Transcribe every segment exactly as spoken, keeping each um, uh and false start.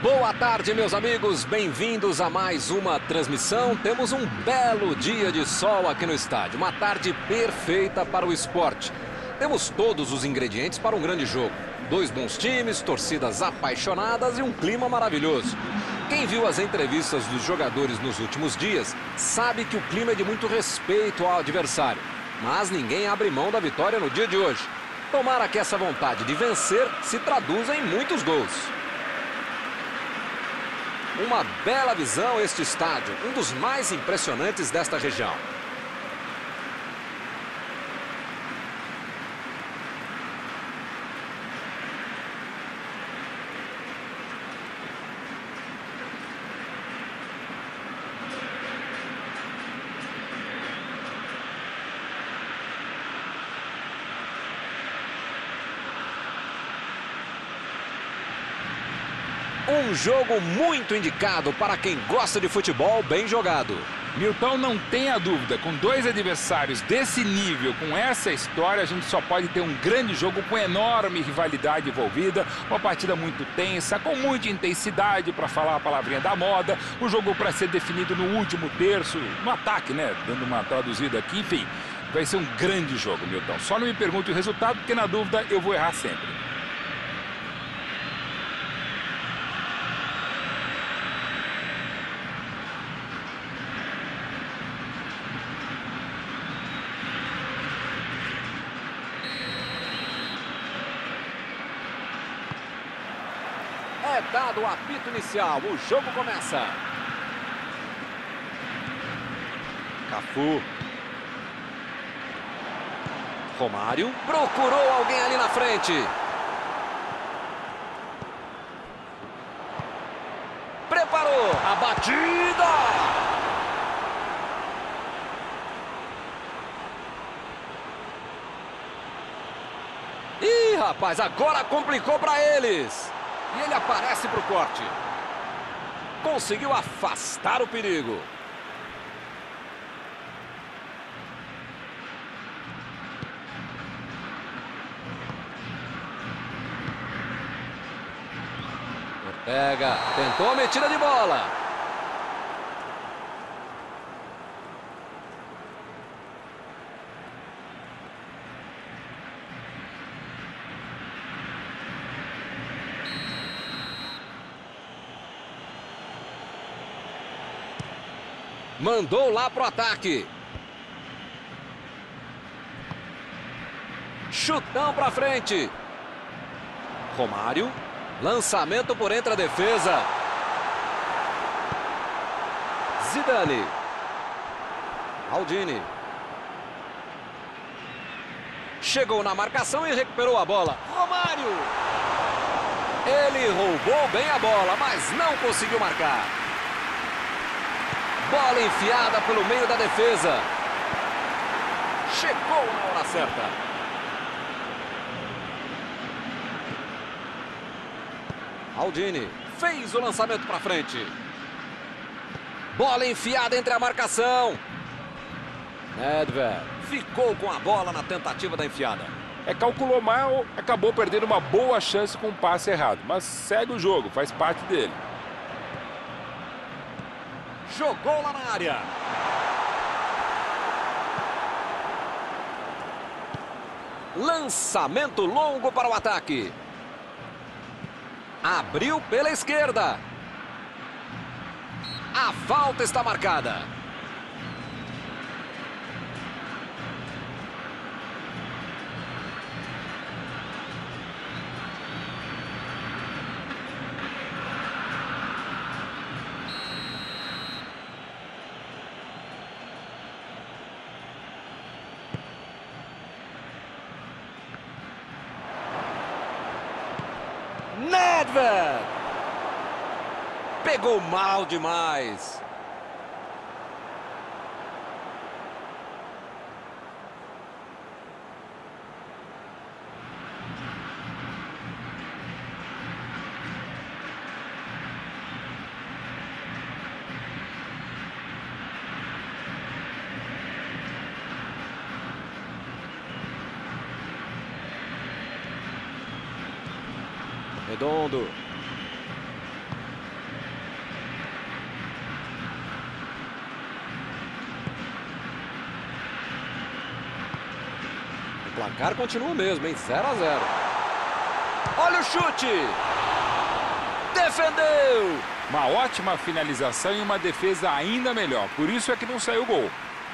Boa tarde, meus amigos, bem-vindos a mais uma transmissão. Temos um belo dia de sol aqui no estádio, uma tarde perfeita para o esporte. Temos todos os ingredientes para um grande jogo. Dois bons times, torcidas apaixonadas e um clima maravilhoso. Quem viu as entrevistas dos jogadores nos últimos dias sabe que o clima é de muito respeito ao adversário. Mas ninguém abre mão da vitória no dia de hoje. Tomara que essa vontade de vencer se traduza em muitos gols. Uma bela visão este estádio, um dos mais impressionantes desta região. Um jogo muito indicado para quem gosta de futebol bem jogado. Milton, não tenha dúvida, com dois adversários desse nível, com essa história, a gente só pode ter um grande jogo com enorme rivalidade envolvida, uma partida muito tensa, com muita intensidade, para falar a palavrinha da moda, o jogo para ser definido no último terço, no ataque, né, dando uma traduzida aqui, enfim, vai ser um grande jogo, Milton. Só não me pergunte o resultado, porque na dúvida eu vou errar sempre. É dado o apito inicial, o jogo começa. Cafu. Romário procurou alguém ali na frente. Preparou a batida. Ih, rapaz, agora complicou para eles. E ele aparece para o corte. Conseguiu afastar o perigo. Pega, tentou a metida de bola. Mandou lá pro ataque. Chutão pra frente. Romário. Lançamento por entre a defesa. Zidane. Maldini. Chegou na marcação e recuperou a bola. Romário. Ele roubou bem a bola, mas não conseguiu marcar. Bola enfiada pelo meio da defesa. Chegou na hora certa. Maldini fez o lançamento para frente. Bola enfiada entre a marcação. Nedved ficou com a bola na tentativa da enfiada. É, calculou mal, acabou perdendo uma boa chance com o passe errado. Mas segue o jogo, faz parte dele. Jogou lá na área. Lançamento longo para o ataque. Abriu pela esquerda. A falta está marcada. Nedved pegou mal demais. Redondo. placar continua o mesmo, hein? zero a zero. Olha o chute! Defendeu! Uma ótima finalização e uma defesa ainda melhor. Por isso é que não saiu o gol.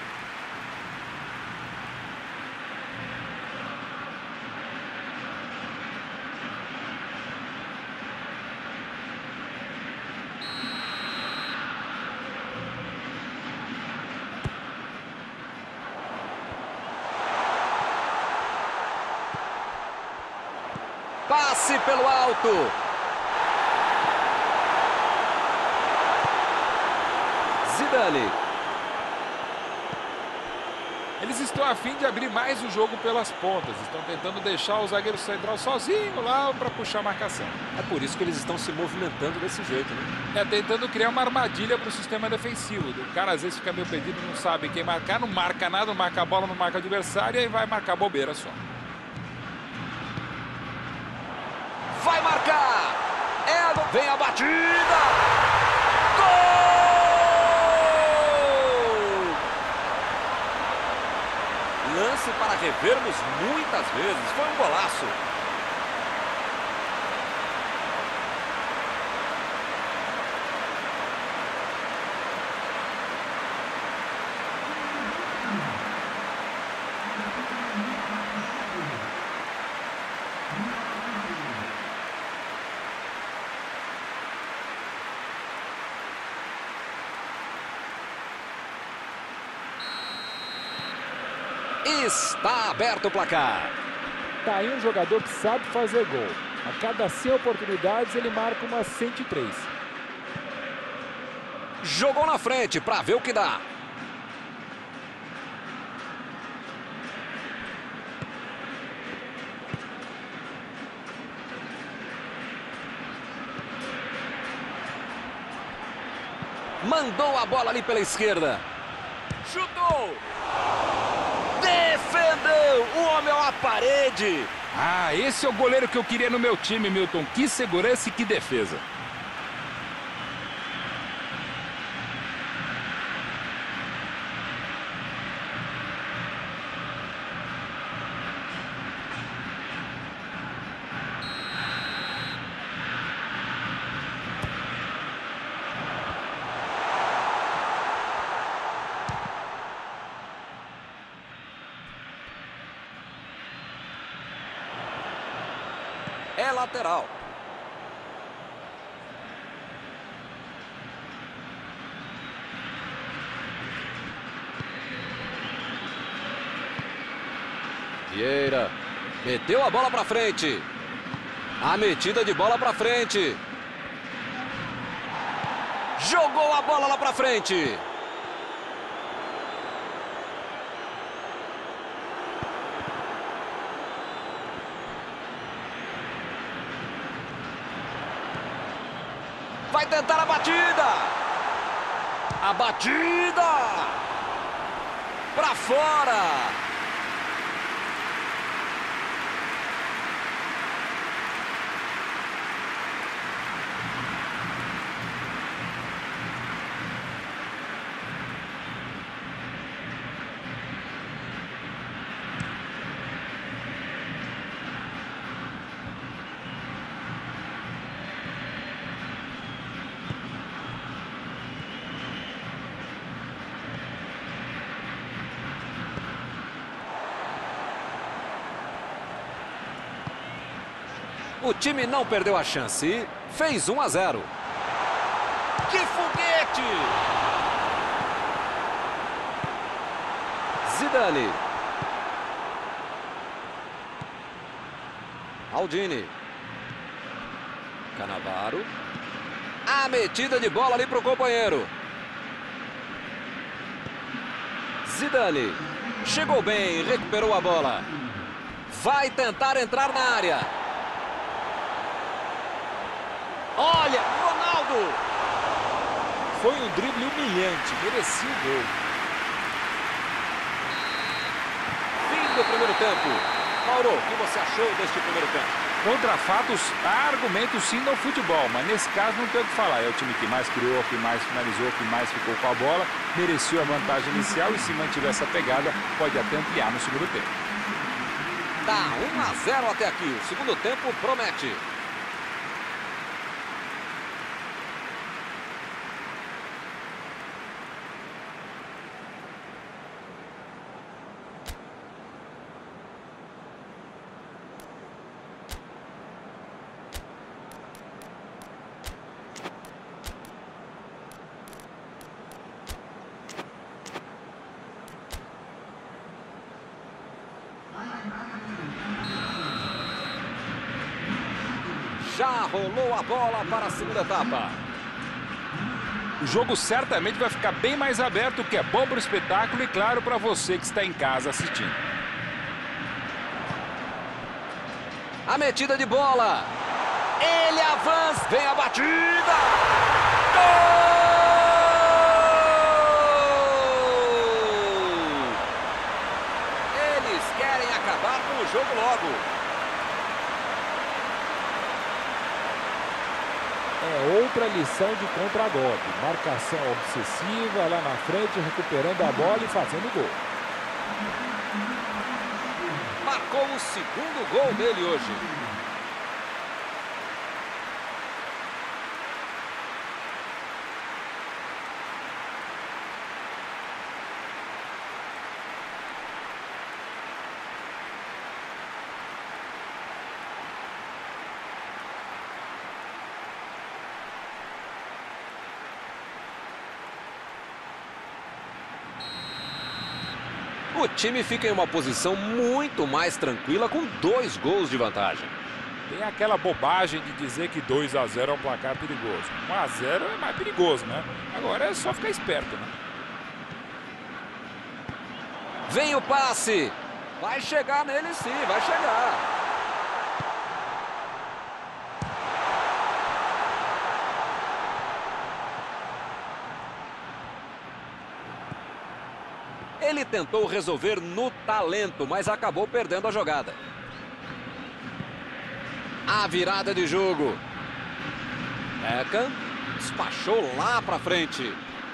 Passe pelo alto. Zidane. Eles estão a fim de abrir mais o jogo pelas pontas. Estão tentando deixar o zagueiro central sozinho lá para puxar a marcação. É por isso que eles estão se movimentando desse jeito, né? É tentando criar uma armadilha para o sistema defensivo. O cara às vezes fica meio perdido, não sabe quem marcar, não marca nada, não marca a bola, não marca o adversário e aí vai marcar bobeira só. Vai marcar! É a... Vem a batida! Gol! Lance para revermos muitas vezes. Foi um golaço. Está aberto o placar. Tá aí um jogador que sabe fazer gol. A cada cem oportunidades ele marca umas cento e três. Jogou na frente para ver o que dá. Mandou a bola ali pela esquerda. Chutou. Defendeu! O homem é uma parede! Ah, esse é o goleiro que eu queria no meu time, Milton. Que segurança e que defesa. É lateral. Vieira meteu a bola para frente. A metida de bola para frente. Jogou a bola lá para frente. Vai tentar a batida. A batida. Para fora. O time não perdeu a chance e fez um a zero. Que foguete! Zidane. Aldini. Cannavaro. A metida de bola ali para o companheiro. Zidane. Chegou bem, recuperou a bola. Vai tentar entrar na área. Olha, Ronaldo! Foi um drible humilhante, merecia o gol. Fim do primeiro tempo. Mauro, o que você achou deste primeiro tempo? Contra fatos, há argumentos sim no futebol, mas nesse caso não tem o que falar. É o time que mais criou, que mais finalizou, que mais ficou com a bola, mereceu a vantagem inicial e se mantiver essa pegada, pode até ampliar no segundo tempo. Tá um a zero até aqui. O segundo tempo promete. Já rolou a bola para a segunda etapa. O jogo certamente vai ficar bem mais aberto, o que é bom para o espetáculo e, claro, para você que está em casa assistindo. A metida de bola. Ele avança. Vem a batida. Gol! Eles querem acabar com o jogo logo. É outra lição de contra-golpe. Marcação obsessiva lá na frente, recuperando a bola e fazendo gol. Marcou o segundo gol dele hoje. O time fica em uma posição muito mais tranquila com dois gols de vantagem. Tem aquela bobagem de dizer que dois a zero é um placar perigoso. um a zero é mais perigoso, né? Agora é só ficar esperto, né? Vem o passe. Vai chegar nele sim, vai chegar. Ele tentou resolver no talento, mas acabou perdendo a jogada. A virada de jogo. Beckham despachou lá para frente.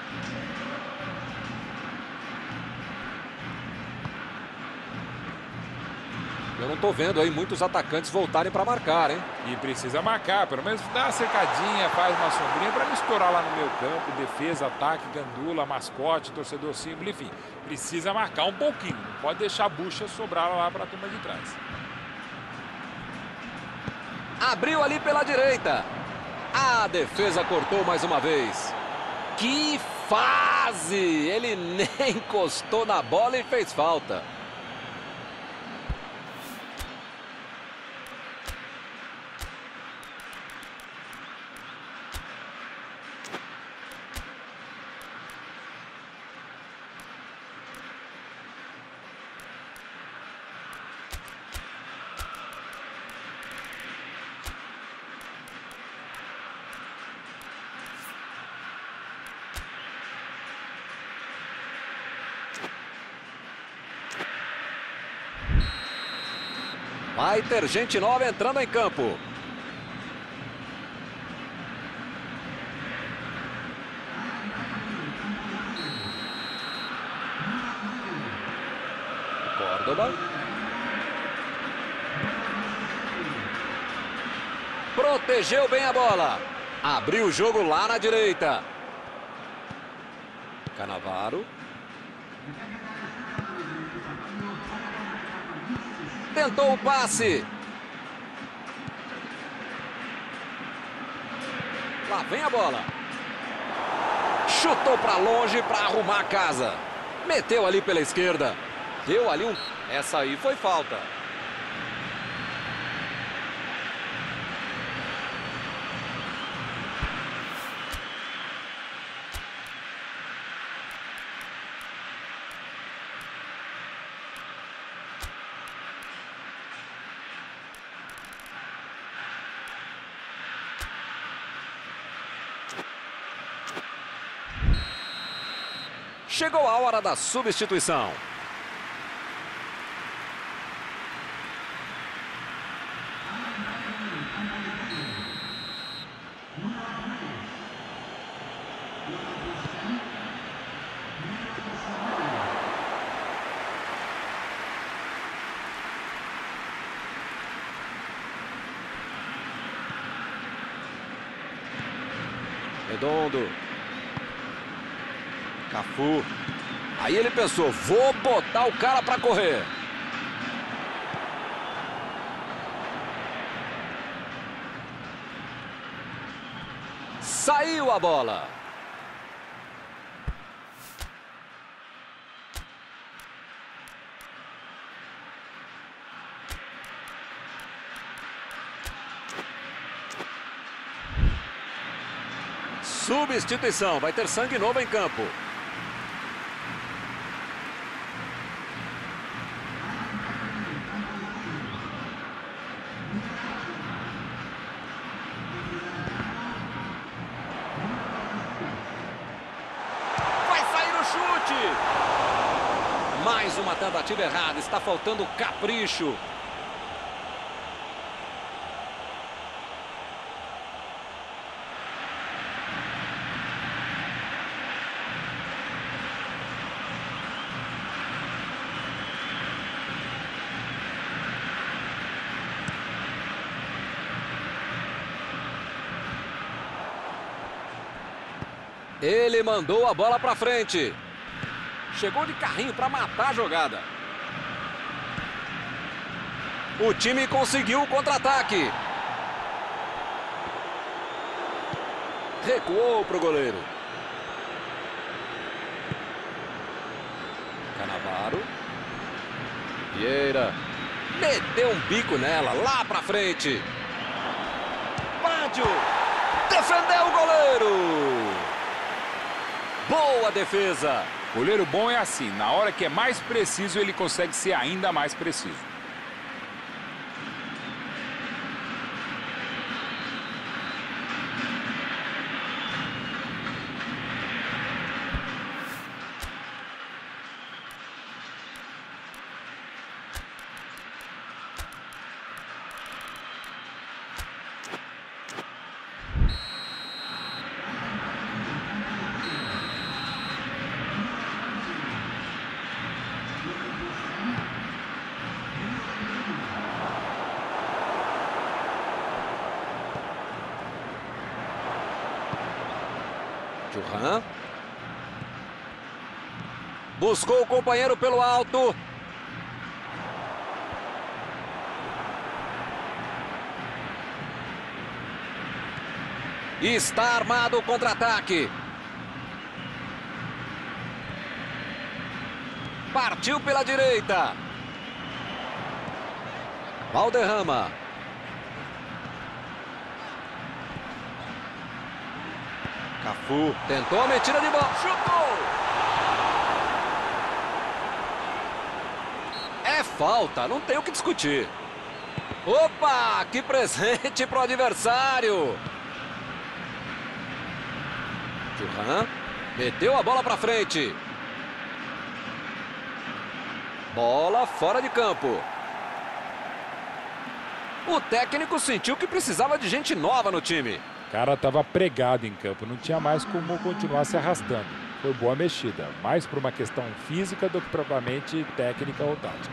Eu não tô vendo aí muitos atacantes voltarem para marcar, hein? E precisa marcar, pelo menos dá uma cercadinha, faz uma sombrinha para não estourar lá no meio campo, defesa, ataque, gandula, mascote, torcedor símbolo, enfim. Precisa marcar um pouquinho, não pode deixar a bucha sobrar lá para a turma de trás. Abriu ali pela direita. A defesa cortou mais uma vez. Que fase! Ele nem encostou na bola e fez falta. Vai ter gente nova entrando em campo. Córdoba. Protegeu bem a bola. Abriu o jogo lá na direita. Cannavaro. Tentou o passe. Lá vem a bola. Chutou para longe para arrumar a casa. Meteu ali pela esquerda. Deu ali um... Essa aí foi falta. Chegou a hora da substituição. Redondo. Cafu. Aí ele pensou, vou botar o cara para correr. Saiu a bola. Substituição, vai ter sangue novo em campo. Vai sair o chute. Mais uma tentativa errada, está faltando capricho. Ele mandou a bola para frente. Chegou de carrinho para matar a jogada. O time conseguiu o contra-ataque. Recuou para o goleiro. Cannavaro. Vieira. Meteu um bico nela, lá para frente. Baggio. Defendeu o goleiro. Boa defesa. Goleiro bom é assim, na hora que é mais preciso, ele consegue ser ainda mais preciso. Thuram. Buscou o companheiro pelo alto. Está armado o contra-ataque. Partiu pela direita. Valderrama. Cafu tentou a metida de bola. Chutou! É falta, não tem o que discutir. Opa, que presente para o adversário. Thuram meteu a bola para frente. Bola fora de campo. O técnico sentiu que precisava de gente nova no time. O cara estava pregado em campo, não tinha mais como continuar se arrastando. Foi boa mexida, mais por uma questão física do que propriamente técnica ou tática.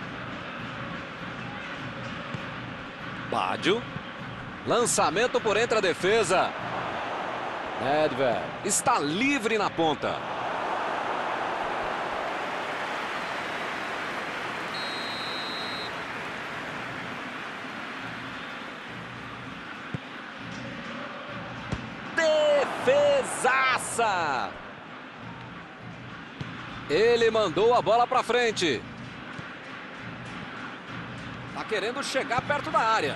Baggio. Lançamento por entre a defesa. Nedved está livre na ponta. Defesaça! Ele mandou a bola para frente. Tá querendo chegar perto da área.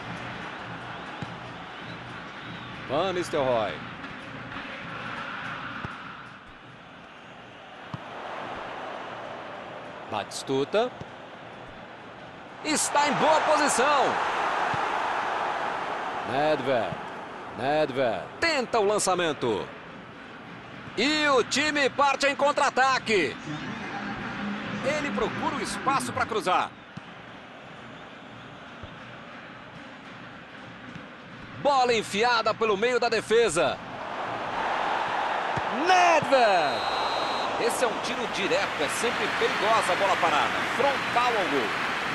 Van Nistelrooy. Batistuta. Está em boa posição. Nedved. Nedved tenta o lançamento. E o time parte em contra-ataque. Ele procura o espaço para cruzar. Bola enfiada pelo meio da defesa. Nedved. Esse é um tiro direto, é sempre perigosa a bola parada. Frontal ao gol.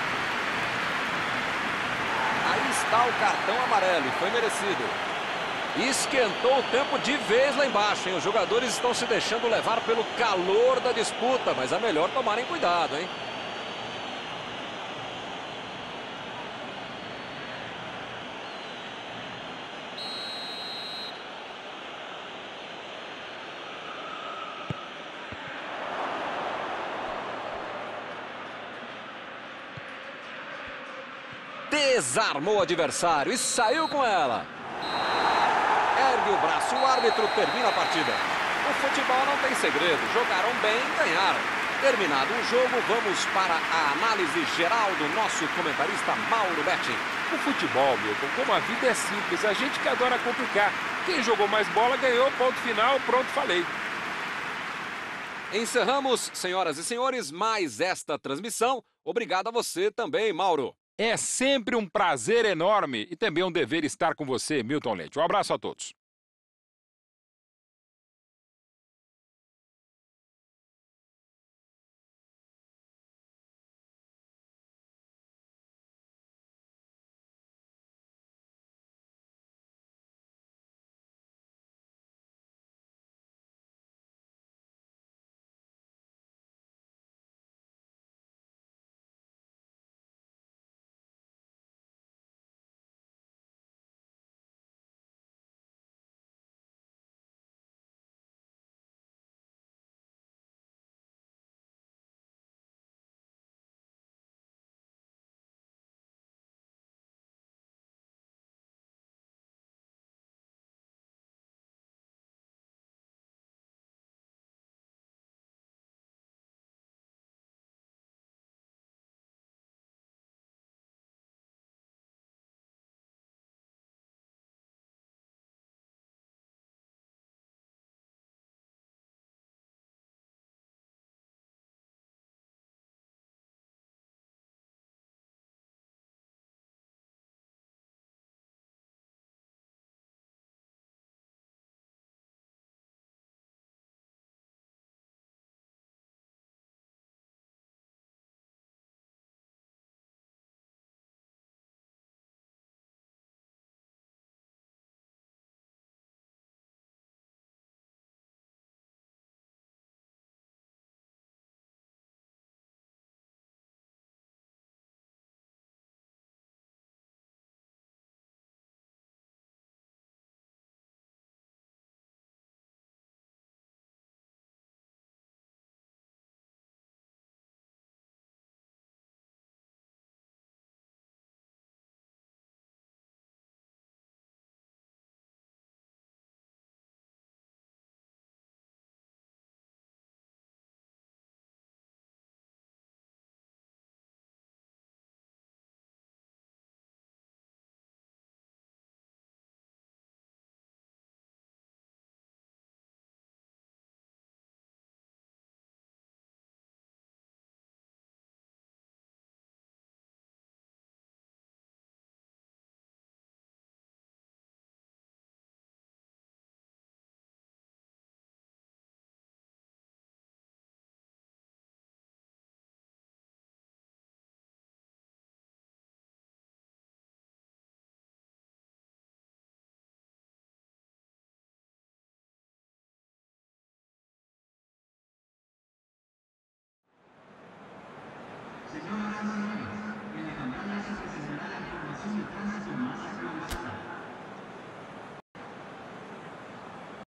Aí está o cartão amarelo e foi merecido. Esquentou o tempo de vez lá embaixo, hein? Os jogadores estão se deixando levar pelo calor da disputa, mas é melhor tomarem cuidado, hein? Desarmou o adversário e saiu com ela. Ergue o braço, o árbitro termina a partida. O futebol não tem segredo, jogaram bem e ganharam. Terminado o jogo, vamos para a análise geral do nosso comentarista Mauro Betti. O futebol, Milton, como a vida é simples, a gente que adora complicar. Quem jogou mais bola ganhou, ponto final, pronto, falei. Encerramos, senhoras e senhores, mais esta transmissão. Obrigado a você também, Mauro. É sempre um prazer enorme e também um dever estar com você, Milton Leite. Um abraço a todos.